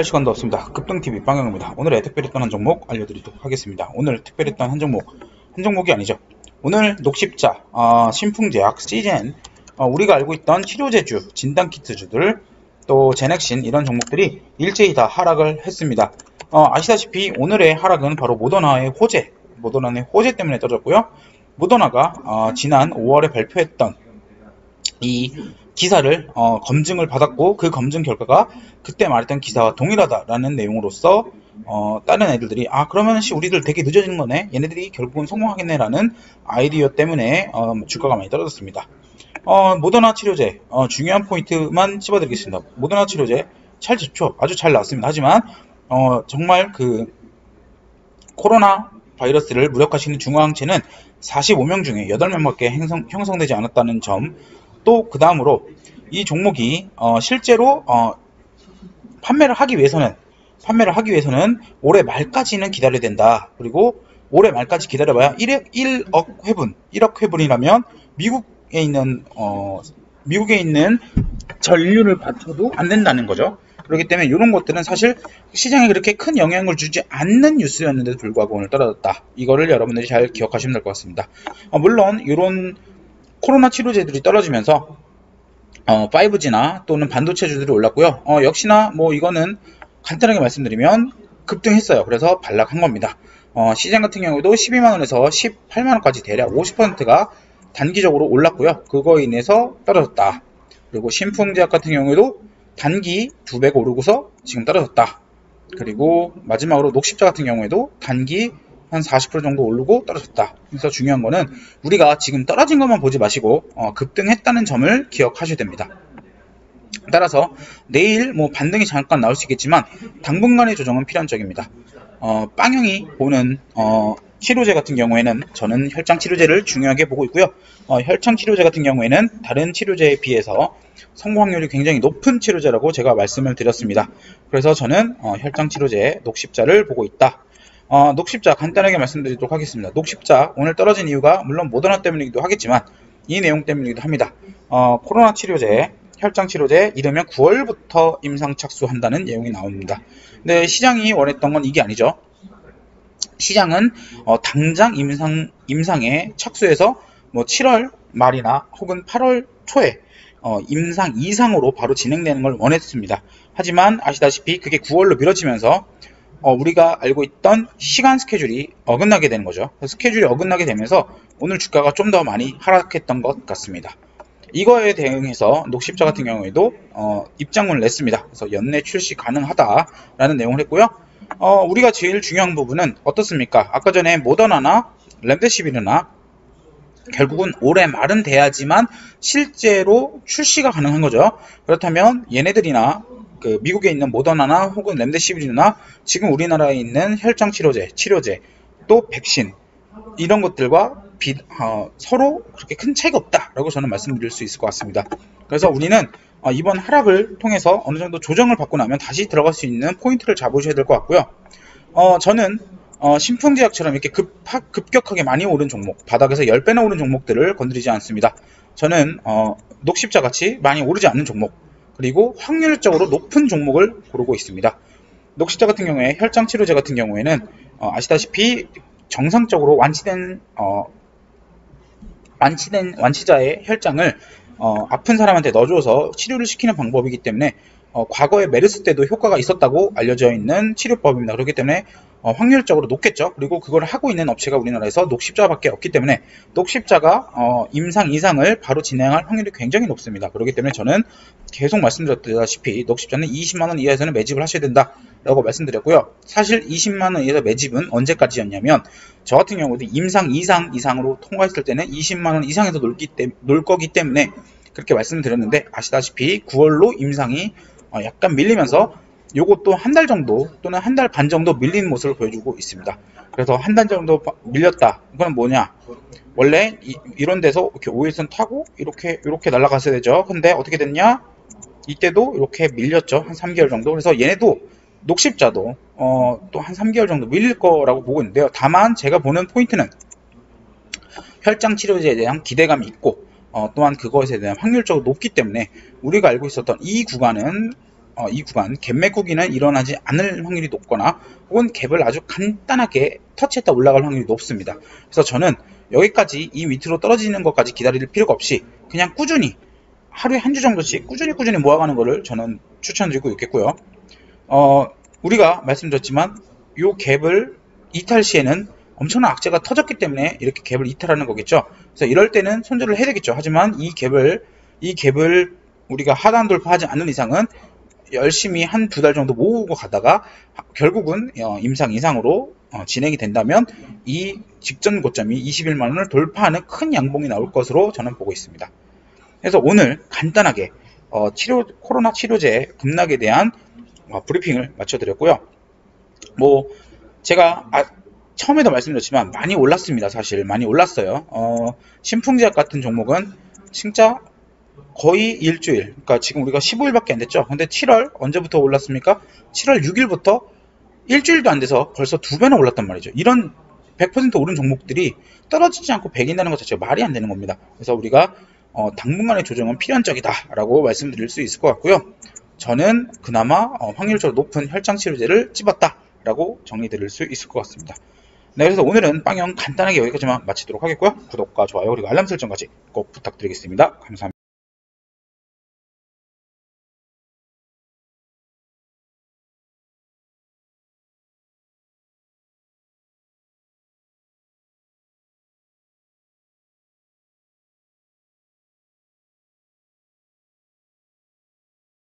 할 시간도 없습니다. 급등TV 빵영입니다. 오늘의 특별히 떤 한 종목 알려드리도록 하겠습니다. 오늘 특별히 떤 한 종목이 아니죠. 오늘 녹십자, 신풍제약, 시젠, 우리가 알고 있던 치료제주, 진단키트주들, 또 제넥신 이런 종목들이 일제히 다 하락을 했습니다. 아시다시피 오늘의 하락은 바로 모더나의 호재 때문에 떨어졌고요. 모더나가 지난 5월에 발표했던 이 기사를 검증을 받았고, 그 검증 결과가 그때 말했던 기사와 동일하다라는 내용으로서 다른 애들이 그러면 우리들 되게 늦어지는 거네, 얘네들이 결국은 성공하겠네 라는 아이디어 때문에 주가가 많이 떨어졌습니다. 모더나 치료제, 중요한 포인트만 찝어드리겠습니다. 모더나 치료제 잘 좋죠. 아주 잘 나왔습니다. 하지만 정말 그 코로나 바이러스를 무력화시키는 중화항체는 45명 중에 8명밖에 형성되지 않았다는 점, 또 그 다음으로 이 종목이 실제로 판매를 하기 위해서는 올해 말까지는 기다려야 된다. 그리고 올해 말까지 기다려봐야 1억 회분이라면 미국에 있는 전류를 받쳐도 안 된다는 거죠. 그렇기 때문에 이런 것들은 사실 시장에 그렇게 큰 영향을 주지 않는 뉴스였는데도 불구하고 오늘 떨어졌다. 이거를 여러분들이 잘 기억하시면 될 것 같습니다. 물론 이런 코로나 치료제들이 떨어지면서 5G나 또는 반도체주들이 올랐고요. 역시나 이거는 간단하게 말씀드리면 급등했어요. 그래서 반락한 겁니다. 시장 같은 경우에도 12만원에서 18만원까지 대략 50%가 단기적으로 올랐고요. 그거에 인해서 떨어졌다. 그리고 신풍제약 같은 경우에도 단기 2배가 오르고서 지금 떨어졌다. 그리고 마지막으로 녹십자 같은 경우에도 단기 한 40% 정도 오르고 떨어졌다. 그래서 중요한 거는 우리가 지금 떨어진 것만 보지 마시고 급등했다는 점을 기억하셔야 됩니다. 따라서 내일 반등이 잠깐 나올 수 있겠지만 당분간의 조정은 필연적입니다. 빵형이 보는 치료제 같은 경우에는 저는 혈장 치료제를 중요하게 보고 있고요. 혈장 치료제 같은 경우에는 다른 치료제에 비해서 성공 확률이 굉장히 높은 치료제라고 제가 말씀을 드렸습니다. 그래서 저는 혈장 치료제 녹십자를 보고 있다. 녹십자 간단하게 말씀드리도록 하겠습니다. 녹십자 오늘 떨어진 이유가 물론 모더나 때문이기도 하겠지만 이 내용 때문이기도 합니다. 코로나 치료제, 혈장 치료제 이르면 9월부터 임상 착수한다는 내용이 나옵니다. 근데 시장이 원했던 건 이게 아니죠. 시장은 당장 임상에 착수해서 7월 말이나 혹은 8월 초에 임상 이상으로 바로 진행되는 걸 원했습니다. 하지만 아시다시피 그게 9월로 미뤄지면서 우리가 알고 있던 시간 스케줄이 어긋나게 되는 거죠. 스케줄이 어긋나게 되면서 오늘 주가가 좀 더 많이 하락했던 것 같습니다. 이거에 대응해서 녹십자 같은 경우에도 입장문을 냈습니다. 그래서 연내 출시 가능하다라는 내용을 했고요. 우리가 제일 중요한 부분은 어떻습니까? 아까 전에 모더나나 렘데시비르나 결국은 올해 말은 돼야지만 실제로 출시가 가능한 거죠. 그렇다면 얘네들이나 그 미국에 있는 모더나나 혹은 렘데시비르나 지금 우리나라에 있는 혈장 치료제, 또 백신 이런 것들과 서로 그렇게 큰 차이가 없다라고 저는 말씀드릴 수 있을 것 같습니다. 그래서 우리는 이번 하락을 통해서 어느 정도 조정을 받고 나면 다시 들어갈 수 있는 포인트를 잡으셔야 될 것 같고요. 저는 신풍제약처럼 이렇게 급격하게 많이 오른 종목, 바닥에서 10배나 오른 종목들을 건드리지 않습니다. 저는 녹십자 같이 많이 오르지 않는 종목, 그리고 확률적으로 높은 종목을 고르고 있습니다. 녹십자 같은 경우에 혈장 치료제 같은 경우에는 아시다시피 정상적으로 완치자의 혈장을 아픈 사람한테 넣어줘서 치료를 시키는 방법이기 때문에 과거에 메르스 때도 효과가 있었다고 알려져 있는 치료법입니다. 그렇기 때문에 확률적으로 높겠죠. 그리고 그걸 하고 있는 업체가 우리나라에서 녹십자밖에 없기 때문에 녹십자가 임상 이상을 바로 진행할 확률이 굉장히 높습니다. 그렇기 때문에 저는 계속 말씀드렸다시피 녹십자는 20만원 이하에서는 매집을 하셔야 된다 라고 말씀드렸고요. 사실 20만원 이하에서 매집은 언제까지였냐면 저 같은 경우도 임상 이상으로 통과했을 때는 20만원 이상에서 놀 거기 때문에 그렇게 말씀드렸는데, 아시다시피 9월로 임상이 약간 밀리면서 요것도 한 달 정도 또는 한 달 반 정도 밀리는 모습을 보여주고 있습니다. 그래서 한 달 정도 밀렸다. 이건 뭐냐? 원래 이런 데서 이렇게 5일선 타고 이렇게 날아갔어야 되죠. 근데 어떻게 됐냐? 이때도 이렇게 밀렸죠. 한 3개월 정도. 그래서 얘네도 녹십자도 또 한 3개월 정도 밀릴 거라고 보고 있는데요. 다만 제가 보는 포인트는 혈장 치료제에 대한 기대감이 있고 또한 그것에 대한 확률적으로 높기 때문에 우리가 알고 있었던 이 구간은 이 구간 갭 메꾸기는 일어나지 않을 확률이 높거나 혹은 갭을 아주 간단하게 터치했다 올라갈 확률이 높습니다. 그래서 저는 여기까지 이 밑으로 떨어지는 것까지 기다릴 필요가 없이 그냥 꾸준히 하루에 한 주 정도씩 꾸준히 모아가는 것을 저는 추천드리고 있겠고요. 우리가 말씀드렸지만 이 갭을 이탈 시에는 엄청난 악재가 터졌기 때문에 이렇게 갭을 이탈하는 거겠죠. 그래서 이럴 때는 손절을 해야 되겠죠. 하지만 이 갭을 우리가 하단 돌파하지 않는 이상은 열심히 한 두 달 정도 모으고 가다가 결국은 임상 이상으로 진행이 된다면 이 직전 고점이 21만원을 돌파하는 큰 양봉이 나올 것으로 저는 보고 있습니다. 그래서 오늘 간단하게 코로나 치료제 급락에 대한 브리핑을 마쳐드렸고요. 제가 처음에도 말씀드렸지만 많이 올랐습니다. 사실 많이 올랐어요. 신풍제약 같은 종목은 진짜 거의 일주일, 그러니까 지금 우리가 15일밖에 안 됐죠. 근데 7월 언제부터 올랐습니까? 7월 6일부터 일주일도 안 돼서 벌써 2배나 올랐단 말이죠. 이런 100% 오른 종목들이 떨어지지 않고 배긴다는 것 자체가 말이 안 되는 겁니다. 그래서 우리가 당분간의 조정은 필연적이다 라고 말씀드릴 수 있을 것 같고요. 저는 그나마 확률적으로 높은 혈장치료제를 찝었다 라고 정리드릴 수 있을 것 같습니다. 네, 그래서 오늘은 빵형 간단하게 여기까지만 마치도록 하겠고요. 구독과 좋아요 그리고 알람 설정까지 꼭 부탁드리겠습니다. 감사합니다.